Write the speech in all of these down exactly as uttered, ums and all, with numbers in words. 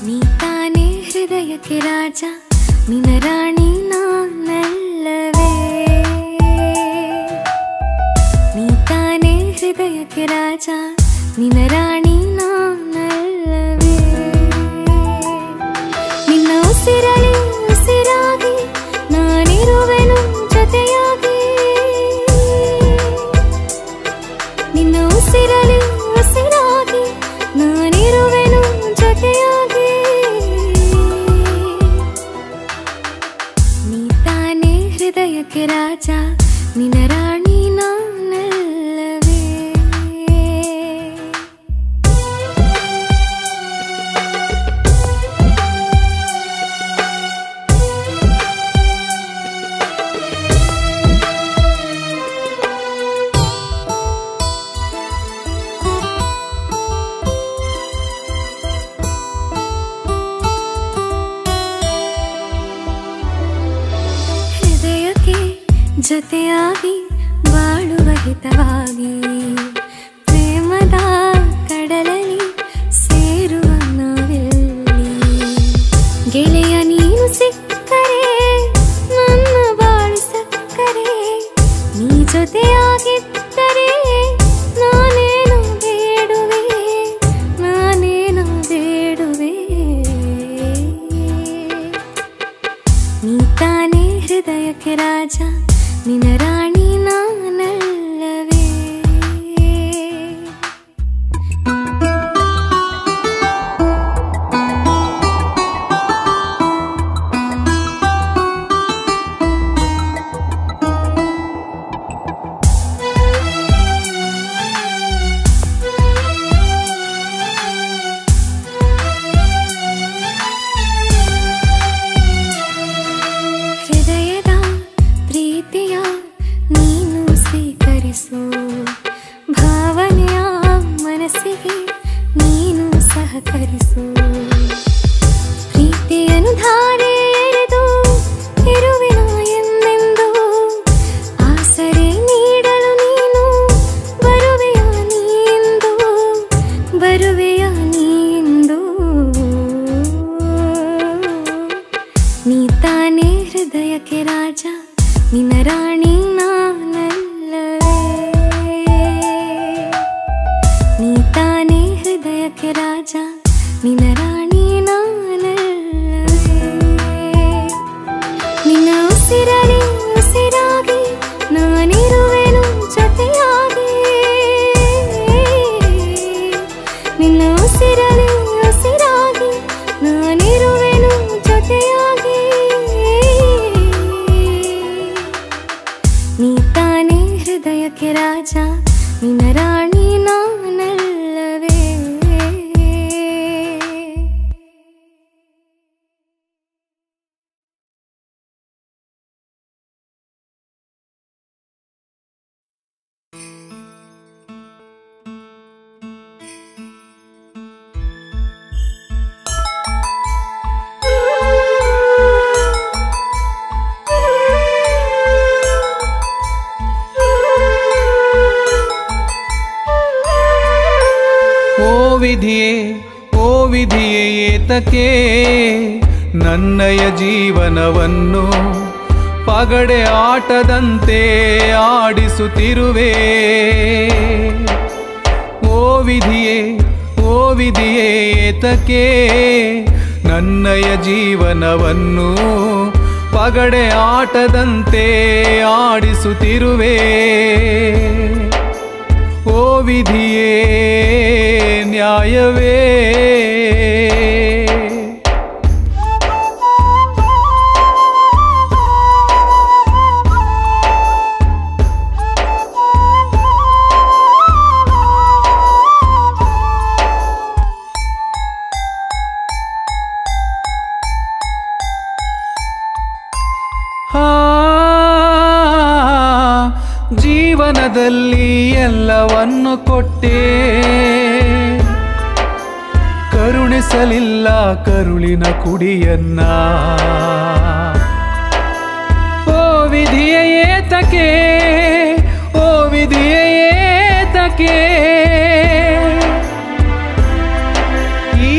ನೀತಾನೇ ಹೃದಯಕ್ಕೆ ರಾಜ ನಿನ್ನ ರಾಣಿ ನಾನಲ್ಲವೇ ನೀತಾನೇ ಹೃದಯಕ್ಕೆ ರಾಜ ನಿನ್ನ ರಾಣಿ ನಾನಲ್ಲವೇ ನಿನ್ನ ಉಸಿರಲಿ ಉಸಿರಾಗಿ ನಾನಿರುವೆನು ಜೊತೆಯಾಗಿ ನಿನ್ನ ಉಸಿರಲಿ ಉಸಿರಾಗಿ ನಾನಿರುವೆನು ಜೊತೆಯಾಗಿ ನೀತಾನೇ ಹೃದಯಕ್ಕೆ ರಾಜ ನಿನ್ನ ರಾಣಿ ನಾನಲ್ಲವೇ ಜೊತೆಯಾಗಿ ಬಾಳುವ ಹಿತವಾಗಿ ಪ್ರೇಮದ ಕಡಲಲ್ಲಿ ಸೇರುವ ನಾವೆಲ್ಲಿ ಗೆಳೆಯ ನೀನು ಸಿಕ್ಕರೆ ನನ್ನ ಬಾಳು ಸಕ್ಕರೆ ನೀ ಜೊತೆಯಾಗಿದ್ದರೆ ನಾನೇನು ಬೇಡುವೆ ನಾನೇನು ಬೇಡುವೆ ನೀತಾನೇ ಹೃದಯಕ್ಕೆ ರಾಜ ನಿನ್ನ ರಾಣಿ ನಾನಲ್ಲವೇ ಹೃದಯದ ಪ್ರೀತಿಯ ನೀನು ಸ್ವೀಕರಿಸು ಭಾವನೆಯ ಮನಸ್ಸಿಗೆ ನೀನು ಸಹಕರಿಸು ಪ್ರೀತಿಯನ್ನು ಧಾರೆ ಎರೆದು ಇರುವೆನ ಎಂದೆಂದು ಆಸರೆ ನೀಡಲು ನೀನು ಬರುವೆಯ ನೀಂದು ಬರುವೆಯ ನೀಂದು ನೀತಾನೇ ಹೃದಯಕ್ಕೆ ರಾಜ ನಿನ್ನ ರಾಣಿ ನಾನಲ್ಲವೇ ನೀತಾನೇ ಹೃದಯಕ್ಕೆ ರಾಜ ನಿನ್ನ ರಾಣಿ ನಾನಲ್ಲವೇ ನಿನ್ನ ಉಸಿರಲಿ ಉಸಿರಾಗಿ ನಾನಿರುವೆನು ಜೊತೆಯಾಗಿ ನಿನ್ನ ಉಸಿರಲಿ ಉಸಿರಾಗಿ ನಾನಿರುವೆನು ಜೊತೆಯಾಗಿ ನೀತಾನೇ ಹೃದಯಕ್ಕೆ ರಾಜ ನಿನ್ನ ರಾಣಿ ನಾನಲ್ಲವೇ ವಿಧಿಯೇ ಓ ವಿಧಿಯೇ ಏತಕ್ಕೆ ನನ್ನಯ ಜೀವನವನ್ನು ಪಗಡೆ ಆಟದಂತೆ ಆಡಿಸುತ್ತಿರುವೆ ಓ ವಿಧಿಯೇ ಓ ವಿಧಿಯೇ ಏತಕ್ಕೆ ನನ್ನಯ ಜೀವನವನ್ನು ಪಗಡೆ ಆಟದಂತೆ ಆಡಿಸುತ್ತಿರುವೆ ಓ ವಿಧಿಯೇ ನ್ಯಾಯವೇ ಜೀವನದಲ್ಲಿ ಎಲ್ಲವನ್ನು ಕೊಟ್ಟೆ ಕರುಣಿಸಲಿಲ್ಲ ಕರುಳಿನ ಕುಡಿಯನ್ನ ಓ ವಿಧಿಯೇ ಏತಕ್ಕೆ ಓ ವಿಧಿಯೇ ಏತಕ್ಕೆ ಈ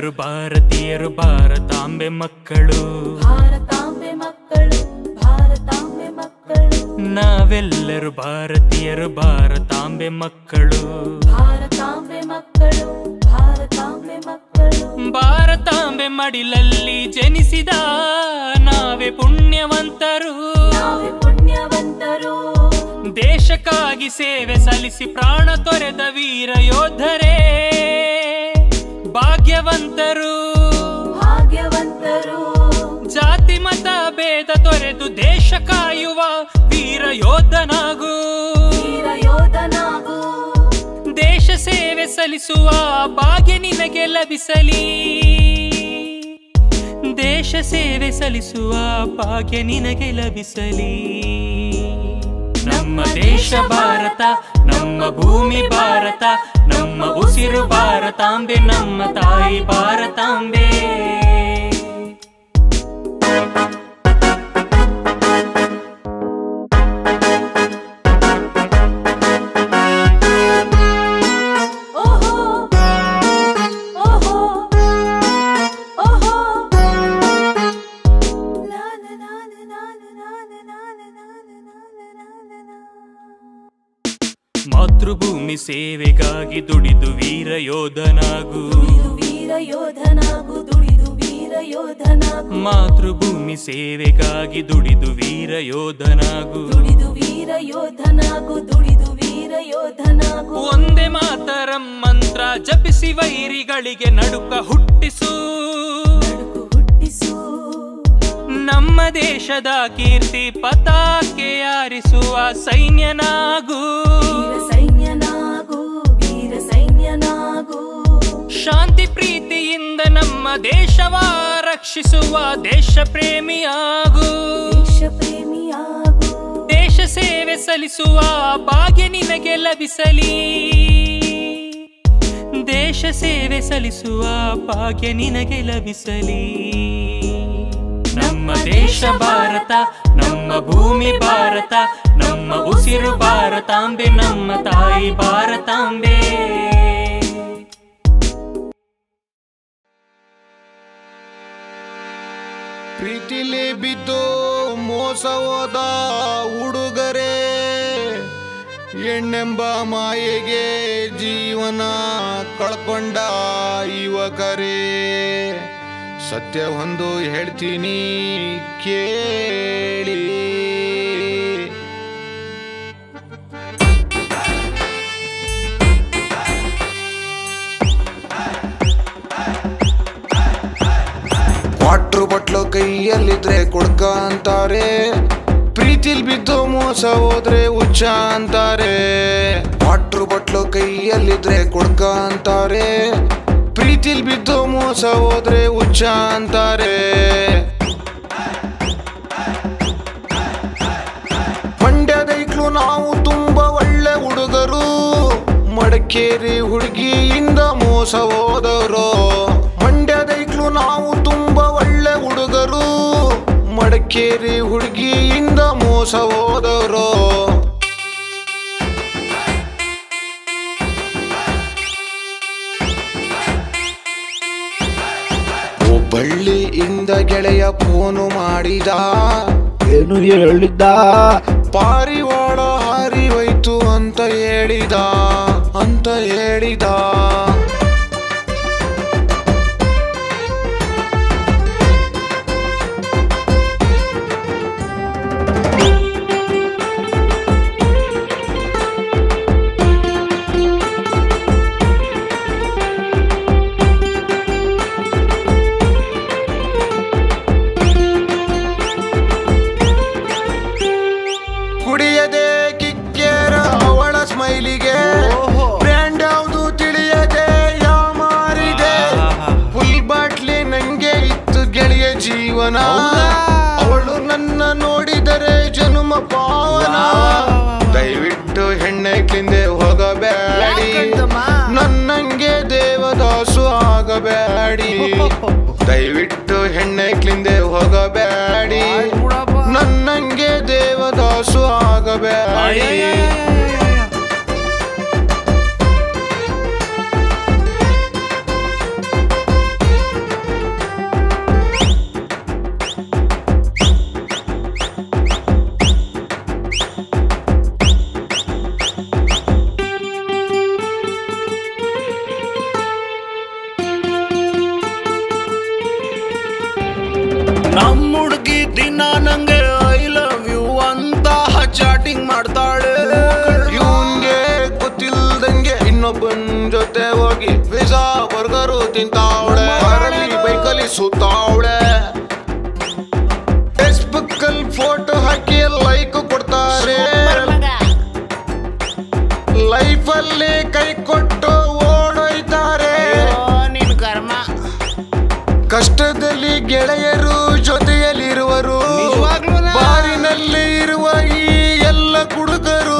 ನಾವೆಲ್ಲರೂ ಭಾರತೀಯರು, ಭಾರತಾಂಬೆ ಮಕ್ಕಳು, ಭಾರತಾಂಬೆ ಮಕ್ಕಳು, ಭಾರತಾಂಬೆ ಮಕ್ಕಳು. ನಾವೆಲ್ಲರೂ ಭಾರತೀಯರು, ಭಾರತಾಂಬೆ ಮಕ್ಕಳು, ಭಾರತಾಂಬೆ ಮಕ್ಕಳು, ಭಾರತಾಂಬೆ ಮಕ್ಕಳು. ಭಾರತಾಂಬೆ ಮಡಿಲಲ್ಲಿ ಜನಿಸಿದ ನಾವೇ ಪುಣ್ಯವಂತರು, ನಾವೇ ಪುಣ್ಯವಂತರು. ದೇಶಕ್ಕಾಗಿ ಸೇವೆ ಸಲ್ಲಿಸಿ ಪ್ರಾಣ ತೊರೆದ ವೀರ ಯೋಧರೇ ಭಾಗ್ಯವಂತರು, ಭಾಗ್ಯವಂತರು. ಜಾತಿ ಮತ ಭೇದ ತೊರೆದು ದೇಶ ಕಾಯುವ ವೀರ ಯೋಧನಾಗು, ವೀರ ಯೋಧನಾಗು. ದೇಶ ಸೇವೆ ಸಲ್ಲಿಸುವ ಭಾಗ್ಯ ನಿನಗೆ ಲಭಿಸಲಿ, ದೇಶ ಸೇವೆ ಸಲ್ಲಿಸುವ ಭಾಗ್ಯ ನಿನಗೆ ಲಭಿಸಲಿ. ನಮ್ಮ ದೇಶ ಭಾರತ, ನಮ್ಮ ಭೂಮಿ ಭಾರತ, ನಮ್ಮ ಉಸಿರು ಭಾರತಾಂಬೆ, ನಮ್ಮ ತಾಯಿ ಭಾರತಾಂಬೆ. ಮಾತೃಭೂಮಿ ಸೇವೆಗಾಗಿ ದುಡಿದು ವೀರ ಯೋಧನಾಗು, ವೀರ ಯೋಧನಾಗು, ದುಡಿದು ವೀರ ಯೋಧನಾಗು. ಮಾತೃಭೂಮಿ ಸೇವೆಗಾಗಿ ದುಡಿದು ವೀರ ಯೋಧನಾಗು, ದುಡಿದು ವೀರ ಯೋಧನಾಗು, ದುಡಿದು ವೀರ ಯೋಧನಾಗು. ಒಂದೇ ಮಾತರಂ ಮಂತ್ರ ಜಪಿಸಿ ವೈರಿಗಳಿಗೆ ನಡುಕ ಹುಟ್ಟಿಸು, ನಡುಕು ಹುಟ್ಟಿಸು. ನಮ್ಮ ದೇಶದ ಕೀರ್ತಿ ಪತಾಕೆ ಹಾರಿಸುವ ಸೈನ್ಯನಾಗು, ವೀರ ಸೈನ್ಯನಾಗು, ವೀರ ಸೈನ್ಯನಾಗು. ಶಾಂತಿ ಪ್ರೀತಿಯಿಂದ ನಮ್ಮ ದೇಶವ ರಕ್ಷಿಸುವ ದೇಶ ಪ್ರೇಮಿಯಾಗು, ದೇಶ ಪ್ರೇಮಿಯಾಗು. ದೇಶ ಸೇವೆ ಸಲ್ಲಿಸುವ ಭಾಗ್ಯ ನಿನಗೆ ಲಭಿಸಲಿ, ದೇಶ ಸೇವೆ ಸಲ್ಲಿಸುವ ಭಾಗ್ಯ ನಿನಗೆ ಲಭಿಸಲಿ. ನಮ್ಮ ದೇಶ ಭಾರತ, ನಮ್ಮ ಭೂಮಿ ಭಾರತ, ನಮ್ಮ ಉಸಿರು ಭಾರತಾಂಬೆ, ನಮ್ಮ ತಾಯಿ ಭಾರತಾಂಬೆ. ಪ್ರೀತಿಲಿ ಬಿದ್ದು ಮೋಸ ಹೋದ ಹುಡುಗರೇ, ಹೆಣ್ಣೆಂಬ ಮಾಯೆಗೆ ಜೀವನ ಕಳ್ಕೊಂಡ ಯುವಕರೇ, ಸತ್ಯ ಒಂದು ಹೇಳ್ತೀನಿ ಕೇಳಿ. ವಾಟ್ರು ಬಟ್ಲು ಕೈಯಲ್ಲಿದ್ರೆ ಕೊಡ್ಕ ಅಂತಾರೆ, ಪ್ರೀತಿಲ್ ಬಿದ್ದು ಮೋಸ ಹೋದ್ರೆ ಹುಚ್ಚ ಅಂತಾರೆ. ವಾಟ್ರು ಬಟ್ಲು ಕೈಯಲ್ಲಿದ್ರೆ ಕೊಡ್ಕ ಅಂತಾರೆ, ಪ್ರೀತಿಲ್ ಬಿದ್ದು ಮೋಸ ಹೋದ್ರೆ ಹುಚ್ಚ ಅಂತಾರೆ. ಮಂಡ್ಯದೈಕ್ಲು ನಾವು ತುಂಬಾ ಒಳ್ಳೆ ಹುಡುಗರು, ಮಡಕೇರಿ ಹುಡುಗಿಯಿಂದ ಮೋಸ ಹೋದವರು. ಮಂಡ್ಯದೈಕ್ಲು ನಾವು ತುಂಬಾ ಒಳ್ಳೆ ಹುಡುಗರು, ಮಡಕೇರಿ ಹುಡುಗಿಯಿಂದ ಮೋಸ ಹೋದವರು. ಬಳ್ಳಿಯಿಂದ ಗೆಳೆಯ ಫೋನು ಮಾಡಿದ, ಏನು ಹೇಳಿದ್ದ? ಪಾರಿವಾಳ ಹಾರಿ ಹೋಯ್ತು ಅಂತ ಹೇಳಿದ, ಅಂತ ಹೇಳಿದ. ಕುಡಿಯದೆ ಕಿಕ್ಕೇರ ಅವಳ ಸ್ಮೈಲಿಗೆ, ಬ್ರ್ಯಾಂಡ್ ಯಾವುದು ತಿಳಿಯದೆ ಯಾಮಾರಿದೆ. ಫುಲ್ ಬಾಟ್ಲಿ ನಂಗೆ ಇತ್ತು ಗೆಳೆಯ ಜೀವನ, ಅವಳು ನನ್ನ ನೋಡಿದರೆ ಜನುಮ ಪಾವನ. ದಯವಿಟ್ಟು ಹೆಣ್ಣೆಕ್ಲಿಂದೆ ಹೋಗಬೇಡಿ, ನನ್ನಂಗೆ ದೇವದಾಸು ಆಗಬೇಡಿ. ದಯವಿಟ್ಟು ಹೆಣ್ಣೆಕ್ಲಿಂದೆ ಹೋಗಬೇಡಿ, ನನ್ನಂಗೆ ದೇವದಾಸು ಆಗಬೇಡಿ. ಒಬ್ಬನ್ ಜೊತೆ ಹೋಗಿ ಪಿಜ್ಜಾ ಬರ್ಗರು ತಿಂತಾವಳೆ ಅರಳಿ ಬೈಕಲ್ಲಿ ಸುತ್ತಾವಳೆ ಫೇಸ್ಬುಕ್ ಅಲ್ಲಿ ಫೋಟೋ ಹಾಕಿ ಲೈಕ್ ಕೊಡ್ತಾರೆ ಲೈಫ್ ಅಲ್ಲಿ ಕೈ ಕೊಟ್ಟು ಓಡೋಯ್ತಾರೆ ನಿನ್ ಕರ್ಮ ಕಷ್ಟದಲ್ಲಿ ಗೆಳೆಯರು ಜೊತೆಯಲ್ಲಿರುವರು ಬಾರಿನಲ್ಲಿ ಇರುವ ಈ ಎಲ್ಲ ಕುಡುಕರು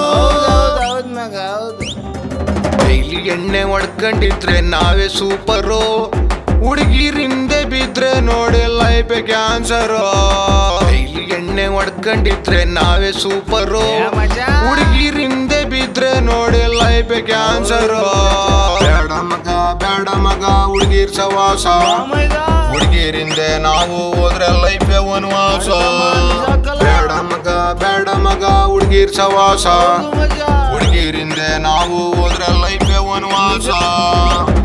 ಡೈಲಿ ಎಣ್ಣೆ ಹೊಡ್ಕೊಂಡಿದ್ರೆ ನಾವೇ ಸೂಪರು ಹುಡುಗಿರಿಂದೆ ಬಿದ್ರೆ ನೋಡಿ ಲೈಫ್ ಕ್ಯಾನ್ಸರು ಡೈಲಿ ಎಣ್ಣೆ ಹೊಡ್ಕೊಂಡಿದ್ರೆ ನಾವೇ ಸೂಪರು ಹುಡುಗಿರಿಂದೆ ಬಿದ್ರೆ ನೋಡಿ ಲೈಫ್ ಕ್ಯಾನ್ಸರು ಬೇಡ ಮಗ ಬೇಡ ಮಗ ಹುಡುಗಿರ್ ಸವಾಸ ಹುಡುಗಿರಿಂದೆ ನಾವು ಹೋದ್ರೆ ಲೈಫ್ ವನವಾಸ ಬೇಡ ಮಗ ಬೇಡ ಮಗ ಹುಡುಗಿರ್ ಸವಾಸ ಹುಡುಗಿರಿಂದೆ ನಾವು ಹೋದ್ರೆ ಲೈಫ್ ವನವಾಸ